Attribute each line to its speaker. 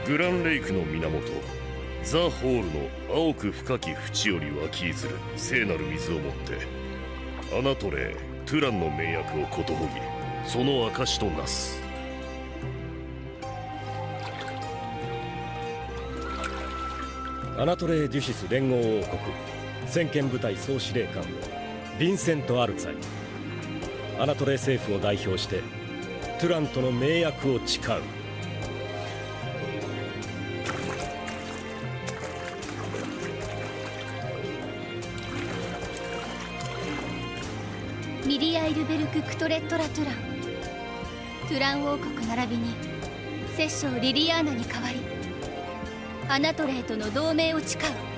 Speaker 1: グランレイクの源ザ・ホールの青く深き淵より湧き出る聖なる水をもってアナトレー・トゥランの名役をことほぎその証となす。
Speaker 2: アナトレー・デュシス連合王国先遣部隊総司令官ヴィンセント・アルツァイ、アナトレー政府を代表してトゥランとの盟約を誓う。
Speaker 3: ミリア・イルベルク・クトレットラ・トゥラン、トゥラン王国並びに摂政リリアーナに代わりアナトレーとの同盟を誓う。